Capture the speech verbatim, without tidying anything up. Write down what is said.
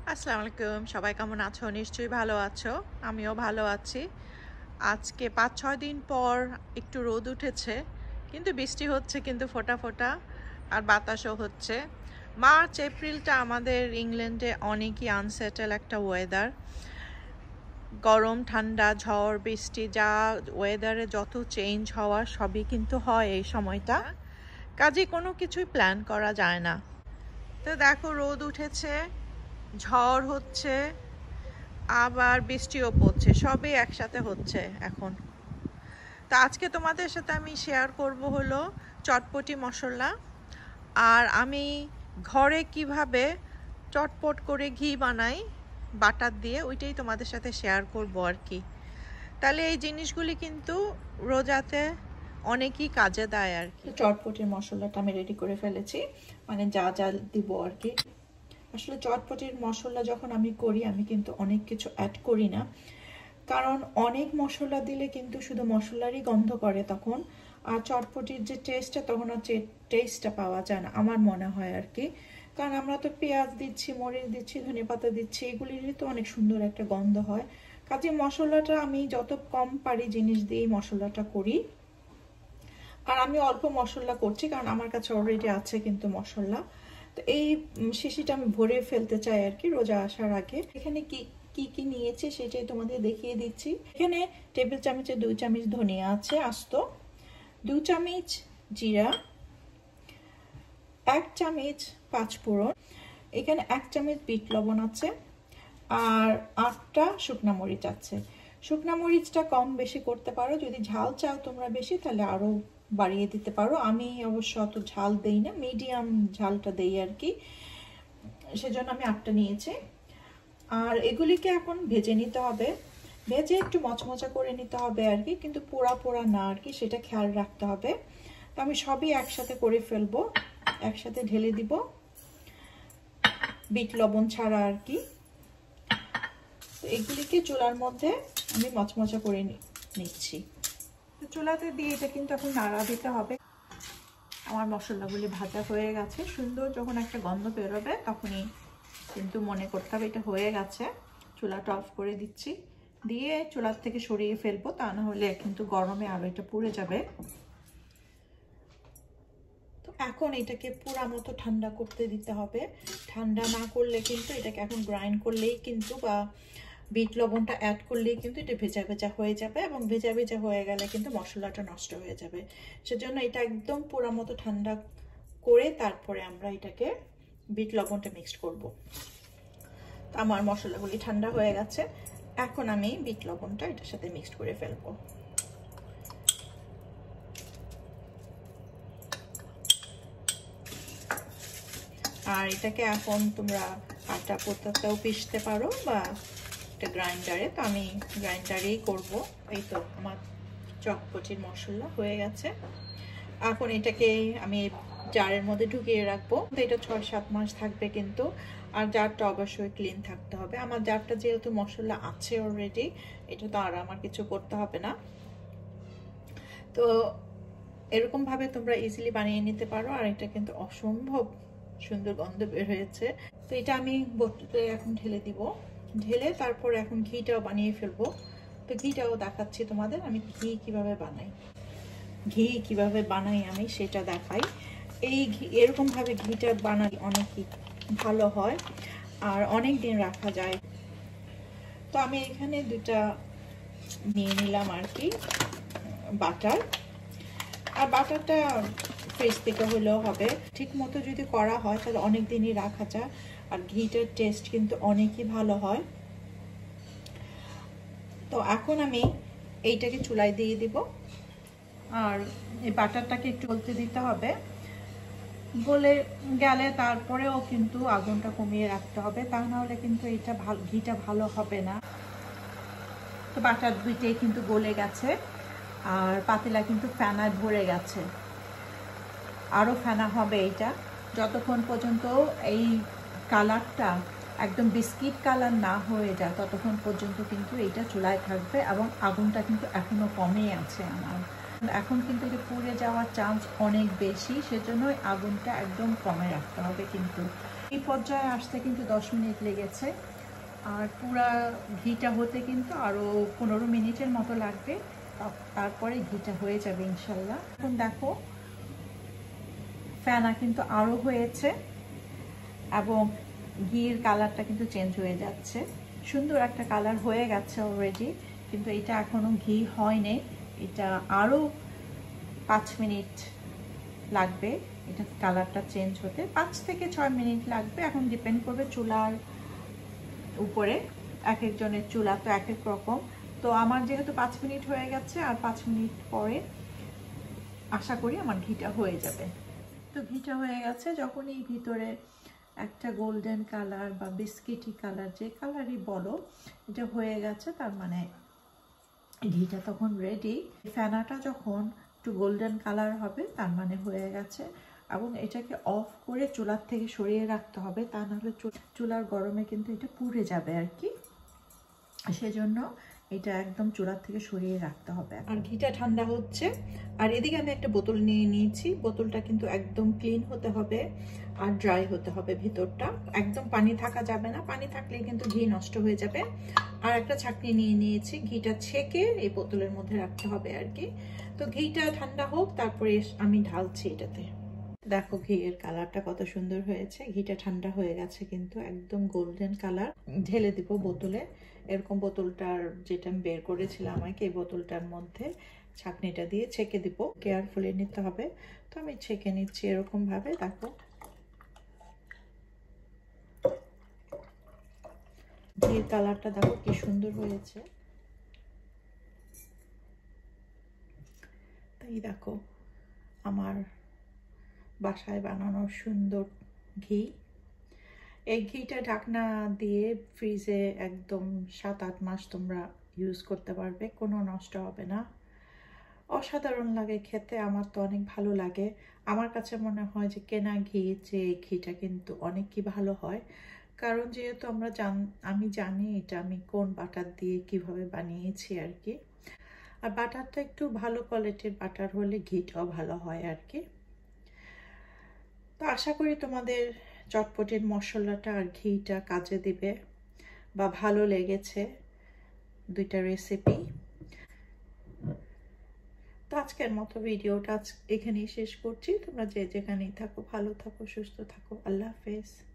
আসসালামু আলাইকুম সবাই কেমন আছো নিশ্চয়ই ভালো আছো আমিও ভালো আছি আজকে পাঁচ ছয় দিন পর একটু রোদ উঠেছে কিন্তু বৃষ্টি হচ্ছে কিন্তু ফোঁটা ফোঁটা আর বাতাসও হচ্ছে মার্চ এপ্রিলটা আমাদের ইংল্যান্ডে অনেকই আনসেটেল একটা ওয়েদার গরম ঠান্ডা ঝড় বৃষ্টি যা ওয়েদারে যত চেঞ্জ হওয়া সবই কিন্তু হয় এই সময়টা কাজে কোনো কিছুই প্ল্যান করা যায় না তো দেখো রোদ উঠেছে ঝড় হচ্ছে আবার বৃষ্টিও পড়ছে সবই একসাথে হচ্ছে এখন তো আজকে তোমাদের সাথে আমি শেয়ার করব হলো চটপটি মশলা আর আমি ঘরে কিভাবে চটপট করে ঘি বানাই বাটার দিয়ে ওইটাই তোমাদের সাথে শেয়ার করব আর কি তাহলে এই জিনিসগুলি কিন্তু রোজাতে অনেকই কাজে দেয় আর কি চটপটির মশলাটা আমি রেডি করে ফেলেছি মানে যা যা দিব আর কি আসলে চটপটির মশলা যখন আমি করি আমি কিন্তু অনেক কিছু অ্যাড করি না কারণ অনেক মশলা দিলে কিন্তু শুধু মশলারই গন্ধ করে তখন আর চটপটির যে টেস্টটা তখন আর টেস্টটা পাওয়া যায় না আমার মনে হয় আর কি কারণ আমরা তো পেঁয়াজ দিচ্ছি মরিচ দিচ্ছি ধনেপাতা দিচ্ছি এগুলিরই তো অনেক সুন্দর একটা গন্ধ হয় কাজে মশলাটা আমি যত কম পারি জিনিস দিয়েই মশলাটা করি আর আমি অল্প মশলা করছি কারণ আমার কাছে অলরেডি আছে কিন্তু মশলা তো এই শিশিটা আমি ভরে ফেলতে চাই আর কি রোজা আসার আগে এখানে কি কি কি নিয়েছি সেটাই তোমাদের দেখিয়ে দিচ্ছি এখানে টেবিল চামচে দুই চামচ ধনিয়া আছে আস্ত দুই চামচ জিরা এক চামচ পাঁচফোড়ন এখানে এক চামচ বিট লবণ আছে আর আটটা শুকনা মরিচ আছে শুকনা মরিচটা কম বেশি করতে পারো যদি ঝাল চাও তোমরা বেশি তাহলে আরো বাড়িয়ে দিতে পারো আমি অবশ্য অত ঝাল দেই না মিডিয়াম ঝালটা দেই আর কি সেজন্য আমি আটটা নিয়েছি আর এগুলিকে এখন ভেজে নিতে হবে ভেজে একটু মচমচা করে নিতে হবে আর কি কিন্তু পোড়া পোড়া না আর কি সেটা খেয়াল রাখতে হবে তো আমি সবই একসাথে করে ফেলবো একসাথে ঢেলে দিব বিট লবণ ছাড়া আর কি তো এগুলিকে চুলার মধ্যে আমি মচমচা করে নিচ্ছি তো চুলাতে দিয়ে এটা কিন্তু এখন নাড়া দিতে হবে আমার মশলাগুলি ভাজা হয়ে গেছে সুন্দর যখন একটা গন্ধ বেরোবে তখনই কিন্তু মনে করতে হবে এটা হয়ে গেছে চুলাটা অফ করে দিচ্ছি দিয়ে চুলার থেকে সরিয়ে ফেলবো তা না হলে কিন্তু গরমে আরো এটা পুড়ে যাবে তো এখন এটাকে পুরা মতো ঠান্ডা করতে দিতে হবে ঠান্ডা না করলে কিন্তু এটাকে এখন গ্রাইন্ড করলেই কিন্তু বা বিট লবণটা অ্যাড করলেই কিন্তু এটা ভেজা ভেজা হয়ে যাবে এবং ভেজা ভেজা হয়ে গেলে কিন্তু মশলাটা নষ্ট হয়ে যাবে সেজন্য এটা একদম পুরা মতো ঠান্ডা করে তারপরে আমরা এটাকে বিট লবণটা মিক্সড করব তো আমার মশলাগুলি ঠান্ডা হয়ে গেছে এখন আমি বিট লবণটা এটার সাথে মিক্সড করে ফেলবো আর এটাকে এখন তোমরা আটা পোতাতেও পিষতে পারো বা একটা গ্রাইন্ডারে তো আমি গ্রাইন্ডারেই করব এই তো আমার চটপটির মশলা হয়ে গেছে এখন এটাকে আমি জারের মধ্যে ঢুকিয়ে রাখবো এটা ছয় সাত মাস থাকবে কিন্তু আর জারটা অবশ্যই ক্লিন থাকতে হবে আমার জারটা যেহেতু মশলা আছে অলরেডি এটা তো আর আমার কিছু করতে হবে না তো এরকম ভাবে তোমরা ইজিলি বানিয়ে নিতে পারো আর এটা কিন্তু অসম্ভব সুন্দর গন্ধ বের হয়েছে তো এটা আমি বোতলে এখন ঢেলে দিব ঢেলে তারপর এখন ঘিটাও বানিয়ে ফেলবো তো ঘিটাও দেখাচ্ছি তোমাদের আমি ঘি কিভাবে বানাই ঘি কিভাবে বানাই আমি সেটা দেখাই এই ঘি এরকম ভাবে ঘিটা বানালে অনেকই ভালো হয় আর অনেক দিন রাখা যায় তো আমি এখানে দুটা নিয়ে নিলাম আর কি বাটার আর বাটারটা ফ্রিজ থেকে হলেও হবে ঠিক মতো যদি করা হয় তাহলে অনেক দিনই রাখা যায় আর ঘিটার টেস্ট কিন্তু অনেকই ভালো হয় তো এখন আমি এইটাকে চুলায় দিয়ে দিব আর এই বাটারটাকে একটু গলতে দিতে হবে গলে গেলে তারপরেও কিন্তু আগুনটা কমিয়ে রাখতে হবে তা না হলে কিন্তু এটা ভালো ঘিটা ভালো হবে না তো বাটার দুইটাই কিন্তু গলে গেছে আর পাতিলা কিন্তু ফেনায় ভরে গেছে আরও ফেনা হবে এইটা যতক্ষণ পর্যন্ত এই কালারটা একদম বিস্কিট কালার না হয়ে যায় ততক্ষণ পর্যন্ত কিন্তু এইটা চুলায় থাকবে এবং আগুনটা কিন্তু এখনো কমে আছে আমার এখন কিন্তু এটা পুড়ে যাওয়ার চান্স অনেক বেশি সেজন্যই আগুনটা একদম কমে রাখতে হবে কিন্তু এই পর্যায়ে আসতে কিন্তু দশ মিনিট লেগেছে, আর পুরা ঘিটা হতে কিন্তু আরও পনেরো মিনিটের মতো লাগবে, তারপরে ঘিটা হয়ে যাবে ইনশাল্লাহ। এখন দেখো ফেনা কিন্তু আরও হয়েছে এবং ঘির কালারটা কিন্তু চেঞ্জ হয়ে যাচ্ছে, সুন্দর একটা কালার হয়ে গেছে অলরেডি, কিন্তু এটা এখনো ঘি হয়নি, এটা আরও পাঁচ মিনিট লাগবে এটা কালারটা চেঞ্জ হতে, পাঁচ থেকে ছয় মিনিট লাগবে। এখন ডিপেন্ড করবে চুলার উপরে, এক একজনের চুলা তো এক এক রকম। তো আমার যেহেতু পাঁচ মিনিট হয়ে গেছে, আর পাঁচ মিনিট পরে আশা করি আমার ঘিটা হয়ে যাবে। তো ঘিটা হয়ে গেছে, যখন এই ভিতরে একটা গোল্ডেন কালার বা বিস্কিটি কালার, যে কালারই বলো, এটা হয়ে গেছে, তার মানে ঘিটা তখন রেডি। ফেনাটা যখন একটু গোল্ডেন কালার হবে তার মানে হয়ে গেছে, এবং এটাকে অফ করে চুলার থেকে সরিয়ে রাখতে হবে, তা নাহলে চুলার গরমে কিন্তু এটা পুড়ে যাবে আর কি, সেজন্য এটা একদম চুলার থেকে সরিয়ে রাখতে হবে। আর ঘিটা ঠান্ডা হচ্ছে, আর এদিকে আমি একটা বোতল নিয়ে নিয়েছি, বোতলটা কিন্তু একদম ক্লিন হতে হবে আর ড্রাই হতে হবে, ভিতরটা একদম পানি থাকা যাবে না, পানি থাকলে কিন্তু ঘি নষ্ট হয়ে যাবে। আর একটা ছাঁকনি নিয়ে নিয়েছি, ঘিটা ছেঁকে এই বোতলের মধ্যে রাখতে হবে আর কি। তো ঘিটা ঠান্ডা হোক, তারপরে আমি ঢালছি এটাতে। দেখো ঘিয়ের কালারটা কত সুন্দর হয়েছে, ঘিটা ঠান্ডা হয়ে গেছে কিন্তু একদম গোল্ডেন কালার। ঢেলে দিব বোতলে, এরকম বোতলটার যেটা আমি বের করেছিলাম আমাকে, এই বোতলটার মধ্যে ছাঁকনিটা দিয়ে ছেঁকে দিব, কেয়ারফুলি নিতে হবে। তো আমি ছেঁকে নিচ্ছি এরকম ভাবে। দেখো ঘিয়ের কালারটা দেখো কি সুন্দর হয়েছে, তাই দেখো আমার বাসায় বানানো সুন্দর ঘি। এই ঘিটা ঢাকনা দিয়ে ফ্রিজে একদম সাত আট মাস তোমরা ইউজ করতে পারবে, কোনো নষ্ট হবে না। অসাধারণ লাগে খেতে, আমার তো অনেক ভালো লাগে। আমার কাছে মনে হয় যে কেনা ঘি যে ঘিটা কিন্তু অনেক কি ভালো হয়, কারণ যেহেতু আমরা জান আমি জানি এটা আমি কোন বাটার দিয়ে কিভাবে বানিয়েছি আর কি। আর বাটারটা একটু ভালো কোয়ালিটির বাটার হলে ঘিটাও ভালো হয় আর কি। তো আশা করি তোমাদের চটপটির মশলাটা আর ঘিটা কাজে দিবে বা ভালো লেগেছে দুইটা রেসিপি। তো আজকের মতো ভিডিওটা এখানেই শেষ করছি। তোমরা যে যেখানেই থাকো ভালো থাকো, সুস্থ থাকো। আল্লাহ হাফেজ।